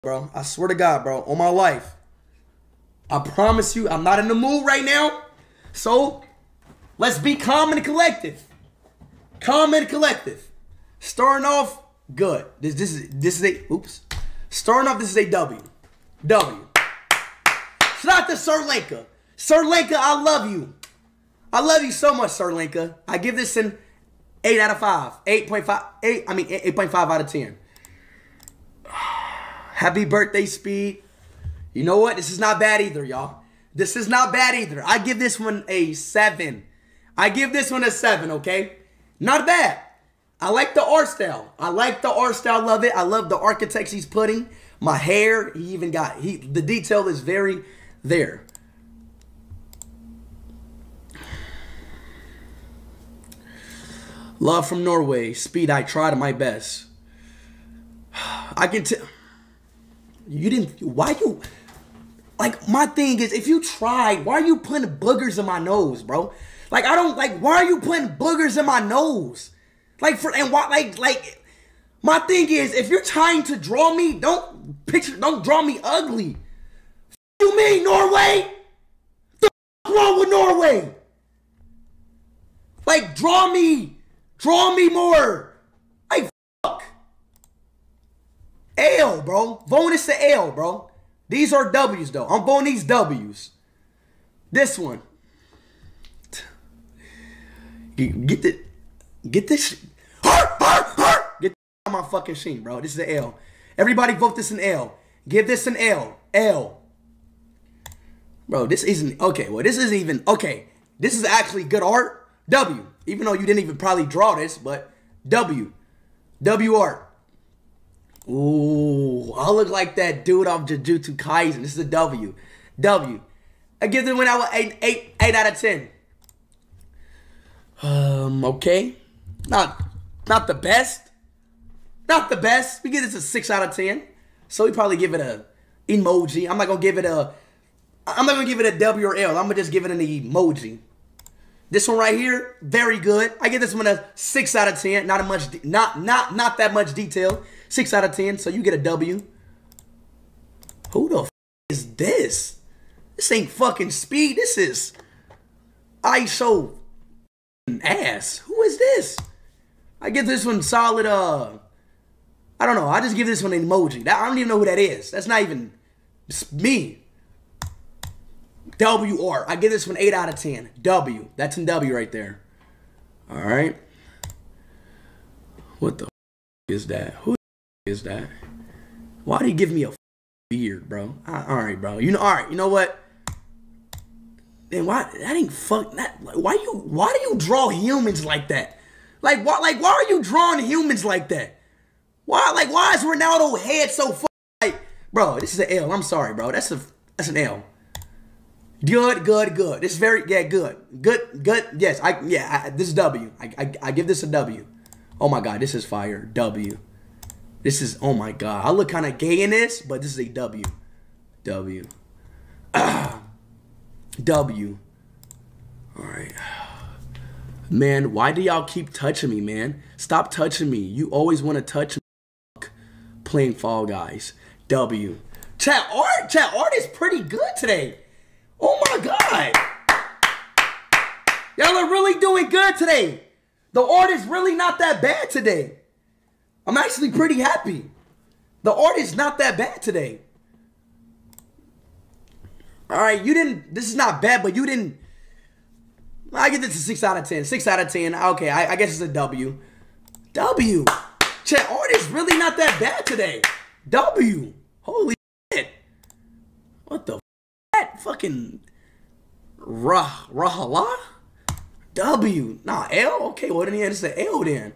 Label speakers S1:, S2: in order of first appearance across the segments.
S1: bro. I swear to God, bro. On my life. I promise you, I'm not in the mood right now. So, let's be calm and collective. Calm and collective. Starting off, good. This is a, oops. Starting off, this is a W. W. Shout out to Sir Lenka. Sir Lenka, I love you. I love you so much, Sir Lenka. I give this an 8 out of 5. 8.5 out of 10. Happy birthday, Speed. You know what? This is not bad either, y'all. This is not bad either. I give this one a 7. I give this one a 7, okay? Not bad. I like the art style. I like the art style. Love it. I love the architects he's putting. My hair, he even got, the detail is very there. Love from Norway. Speed, I tried my best. I can tell. You didn't, why you, like, my thing is, if you tried, why are you putting boogers in my nose, bro? Like, I don't, like, why are you putting boogers in my nose? Like, for, and why, like, my thing is, if you're trying to draw me, don't draw me ugly. You mean, Norway? What's wrong with Norway? Like, draw me more. Like, fuck. L, bro. Bonus to L, bro. These are W's, though. I'm voting these W's. This one. Get this. Get this out of my fucking sheet, bro. This is an L. Everybody vote this an L. Give this an L. L. Bro, this isn't, okay, well, this isn't even, okay. This is actually good art. W. Even though you didn't even probably draw this, but W. W art. Ooh, I look like that dude off Jujutsu Kaisen. This is a W. W. I give them 8 out of 10. Okay. Not the best. Not the best. We give this a 6 out of 10. So we probably give it a emoji. I'm not gonna give it a W or L. I'm gonna just give it an emoji. This one right here, very good. I give this one a 6 out of 10. Not that much detail. 6 out of 10. So you get a W. Who the f is this? This ain't fucking Speed. This is ISO ass. Who is this? I give this one solid, I don't know. I just give this one an emoji. I don't even know who that is. That's not even me. WR. I give this one 8 out of 10. W. That's an W right there. All right. What the is that? Who is that? Why did he give me a beard, bro? All right, bro. You know, all right. You know what? Then why that ain't fuck that? Why do you draw humans like that? Like why are you drawing humans like that? Why is Ronaldo head so like, bro? This is an L. I'm sorry, bro. That's an L. Good. This is very, yeah, good. Yes, this is W. I give this a W. Oh my God, this is fire. W. This is, oh my God. I look kind of gay in this, but this is a W. W. W. All right. Man, why do y'all keep touching me, man? Stop touching me. You always want to touch me. Playing Fall Guys. W. Chat art is pretty good today. Oh my God. Y'all are really doing good today. The art is really not that bad today. I'm actually pretty happy. The art is not that bad today. All right, this is not bad, but you didn't. I give this a 6 out of 10. 6 out of 10. Okay, I guess it's a W. W. Chat, art is really not that bad today. W. Holy shit. What the that fucking Rahala? W. Nah, L? Okay, well then it's an L then.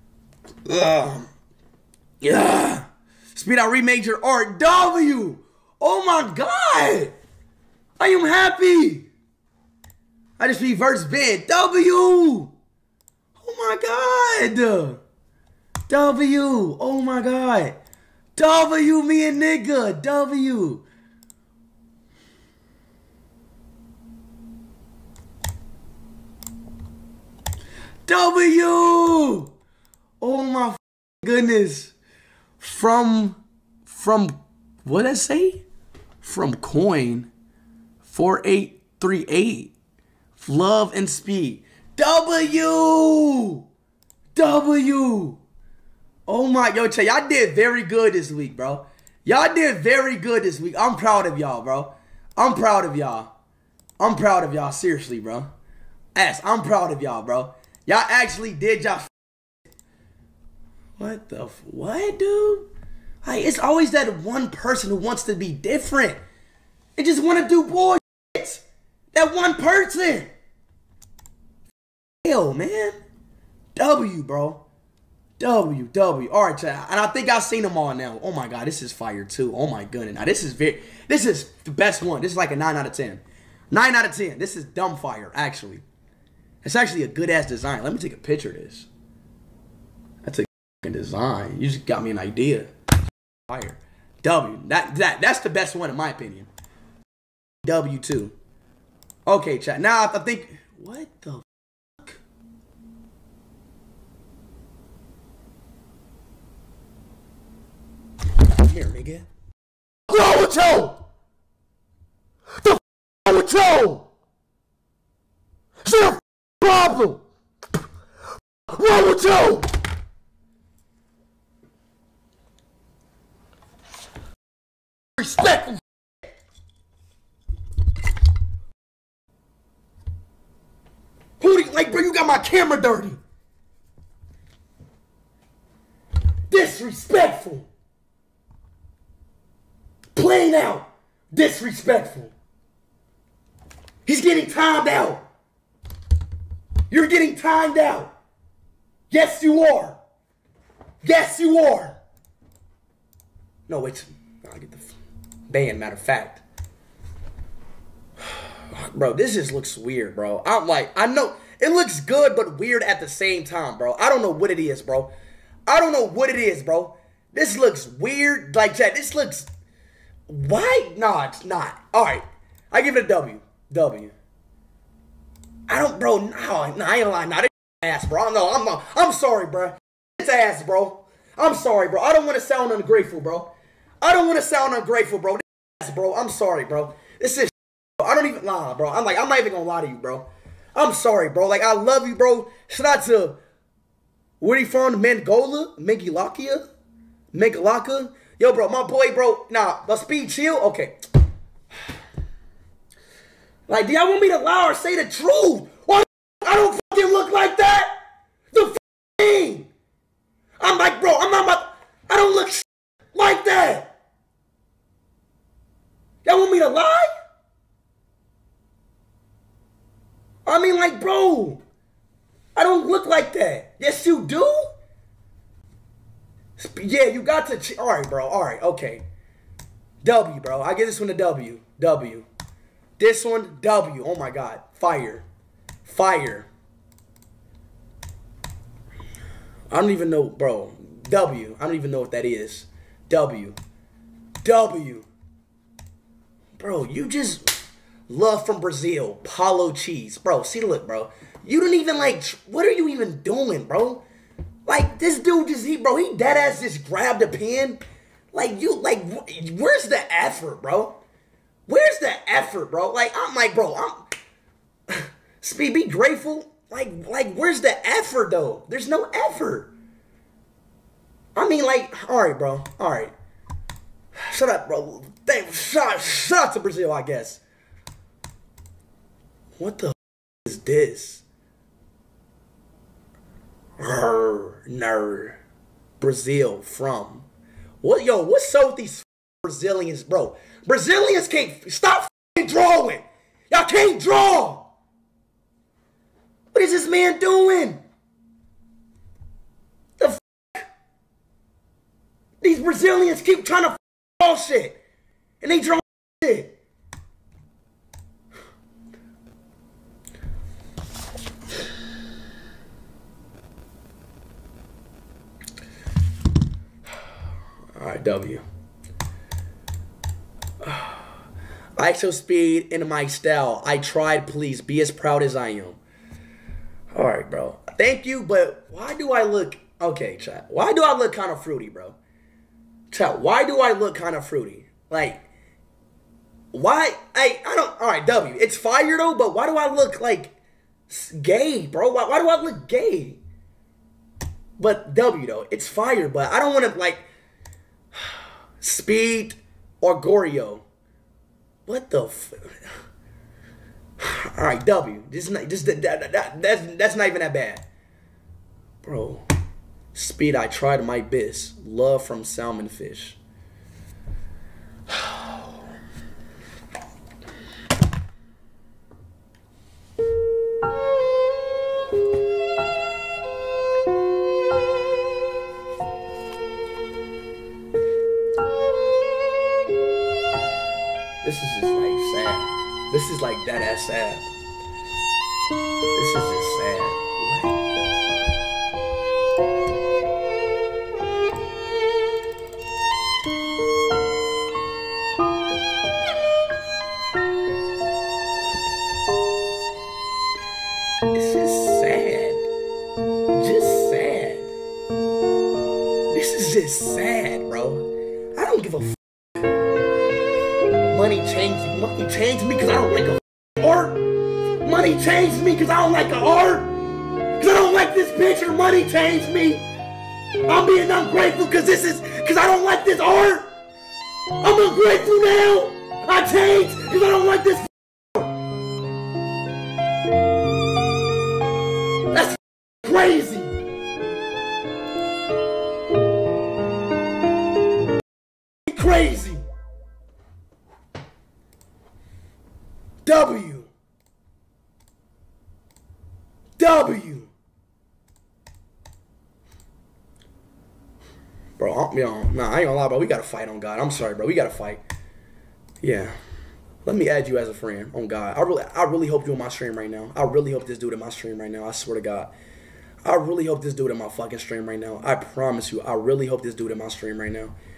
S1: Yeah. Speed out remade your art. W. Oh my God. I am happy. I just reverse bid. W. Oh my God. W. Oh my God. W, me and nigga. W. W. Oh my goodness. From What did I say? From Coin 4838. Love and Speed. W. Oh my, yo, Che, y'all did very good this week, bro. Y'all did very good this week. I'm proud of y'all, bro. I'm proud of y'all. I'm proud of y'all, seriously, bro. I'm proud of y'all, bro. Y'all actually did y'all. What the, what, dude? Like, it's always that one person who wants to be different. They just want to do bullshit. That one person. Hell, man. W, bro. W. All right, chat. And I think I've seen them all now. Oh my God, this is fire too. Oh my goodness. Now this is the best one. This is like a 9 out of 10. 9 out of 10. This is dumb fire, actually. It's actually a good ass design. Let me take a picture of this. That's a fucking design. You just got me an idea. Fire. W. That's the best one in my opinion. W2. Okay, chat. Now I think, what the fuck? Come here, nigga. What's wrong with you? The f wrong with you? Is there a problem? What's wrong with you? Respectful. Who do you, like, bro, you got my camera dirty. Disrespectful. Plain out. Disrespectful. He's getting timed out. You're getting timed out. Yes, you are. Yes, you are. No, wait. I'll get the ban, matter of fact. Bro, this just looks weird, bro. I'm like, I know it looks good, but weird at the same time, bro. I don't know what it is, bro. I don't know what it is, bro. This looks weird. Like, chat, this looks... Why? No, it's not. All right. I give it a W. W. I don't, bro. No, I ain't lying. Nah, this ass, bro. No, I'm sorry, bro. This ass, bro. I'm sorry, bro. I don't want to sound ungrateful, bro. I don't want to sound ungrateful, bro. This ass, bro. I'm sorry, bro. This is... I don't even lie, bro. I'm not even gonna lie to you, bro. I'm sorry, bro. Like, I love you, bro. Shout out to, where he from? Mangola? Megalakia? Yo, bro, my boy, bro. Nah, but Speed chill? Okay. Like, do y'all want me to lie or say the truth? Why I don't fucking look like that? The thing. I'm like, bro, I don't look like that. Y'all want me to lie? I mean, like, bro, I don't look like that. Yes, you do? Yeah, you got to... All right, bro. All right, okay. W, bro. I give this one a W. W. This one, W. Oh, my God. Fire. Fire. I don't even know, bro. W. I don't even know what that is. W. W. Bro, you just... Love from Brazil, Paulo Cheese. Bro, see, look, bro. You don't even, like, what are you even doing, bro? Like, this dude just, he dead ass just grabbed a pen. Like, where's the effort, bro? Where's the effort, bro? Like, I'm like, bro, Speed, be grateful. Like, where's the effort, though? There's no effort. I mean, like, all right, bro. All right. Shut up, bro. Shut up to Brazil, I guess. What the is this? Nerd. Brazil from. What, yo, what's up with these Brazilians, bro? Brazilians can't stop drawing. Y'all can't draw. What is this man doing? The f. These Brazilians keep trying to draw shit. And they draw shit. All right, W. ISO Speed into my style. I tried, please. Be as proud as I am. All right, bro. Thank you, but why do I look... Okay, chat. Why do I look kind of fruity, bro? Chat, why do I look kind of fruity? Like, why? I don't. All right, W. It's fire though, but why do I look like gay, bro? Why do I look gay? But W though, it's fire, but I don't want to like Speed or Goryo. What the? All right, W. That's not even that bad, bro. Speed, I tried my best. Love from Salmon Fish. This is just like sad. This is like that ass sad. This is just sad. It's just sad. Just sad. This is just sad, bro. I don't give a f. Money changed me because I don't like a art. Money changed me because I don't like a art. Because I don't like this picture. Money changed me. I'm being ungrateful because I don't like this art. I'm ungrateful now. I changed because I don't like this. That's crazy. Crazy. W. Bro, nah, I ain't gonna lie, bro. We gotta fight on God. I'm sorry, bro. We gotta fight. Yeah. Let me add you as a friend on God. I really hope you're in my stream right now. I really hope this dude in my stream right now. I swear to God. I really hope this dude in my fucking stream right now. I promise you. I really hope this dude in my stream right now.